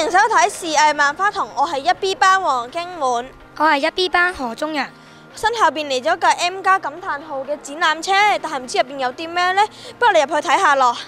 迎收睇視藝萬花筒，我係1B 班黃經滿， 我係1B 班何中仁。 身後邊嚟咗架 M+ 感嘆號嘅展覽車，但係唔知入邊有啲咩呢？不如你入去睇下咯。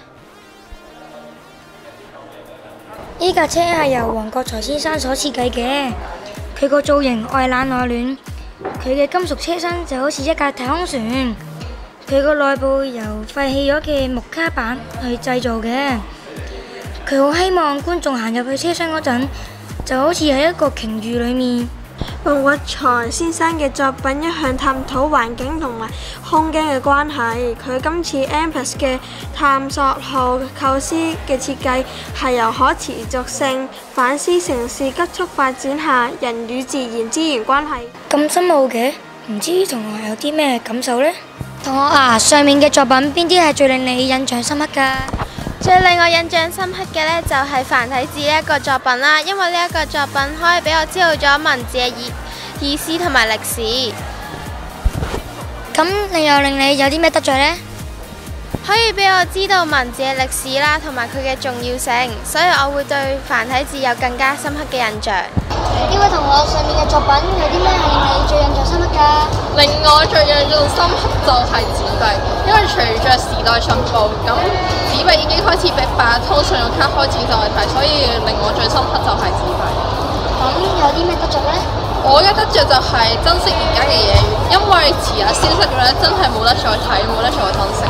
呢架車係由黃國財先生所設計嘅，佢個造型外冷內暖，佢嘅金屬車身就好似一架太空船，佢個內部由廢棄咗嘅木卡板去製造嘅。佢好希望觀眾行入去車廂嗰陣，就好似喺一個鯨魚裏面。 黃國財先生嘅作品一向探討環境同埋空間嘅關係，佢今次 M+ 嘅探索號構思嘅設計係由可持續性反思城市急速發展下人與自然資源關係。 咁深奧嘅，唔知同學有啲咩感受呢？同學啊，上面嘅作品邊啲係最令你印象深刻㗎？ 最令我印象深刻嘅呢，就係繁體字呢一個作品啦，因為呢一個作品可以俾我知道咗文字嘅意思同埋歷史。 咁你又令你有啲咩得着呢？ 可以俾我知道文字嘅歷史啦，同埋佢嘅重要性，所以我會對繁體字有更加深刻嘅印象。 呢位同學，上面嘅作品有啲咩係令你最印象深刻㗎？ 令我最印象深刻就係紙幣，因為隨着時代進步，咁紙幣已經開始被擺通信用卡開始就係睇，所以令我最深刻就係紙幣。 咁有啲咩得着呢？ 我嘅得着就係珍惜而家嘅嘢，因為遲日消失咗咧，真係冇得再睇，冇得再珍惜。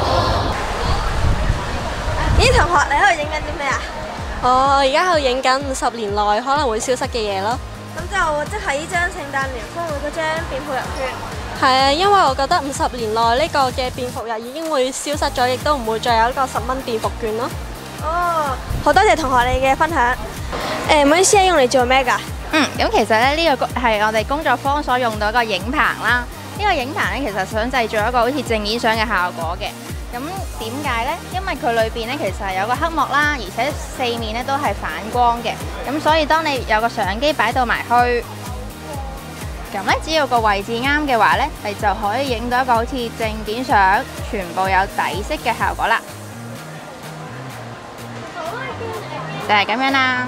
咦，同學，你喺度影緊啲咩啊？ 我而家喺度影緊50年內可能會消失嘅嘢咯。 咁就即係呢張聖誕聯歡會嗰張便服日券。 係啊，因為我覺得50年內呢個嘅便服日已經會消失咗，亦都唔會再有一個10蚊便服券咯。 哦，好多謝同學你嘅分享。唔好意思啊，用嚟做咩㗎？ 咁其實咧呢個係我哋工作坊所用到一個影棚啦。呢個影棚咧其實想製造一個好似正面相嘅效果嘅。咁點解呢？因為佢裏邊咧其實係有個黑幕啦，而且四面咧都係反光嘅。咁所以當你有個相機擺到埋去，咁咧只要個位置啱嘅話咧，你就可以影到一個好似正片相，全部有底色嘅效果啦。就係咁樣啦。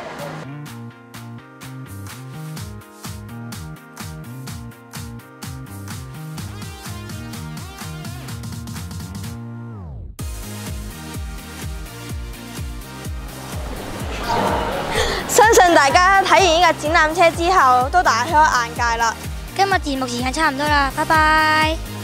相信大家睇完呢架展覽車之後，都大開眼界啦。 今日節目時間差唔多啦，拜拜。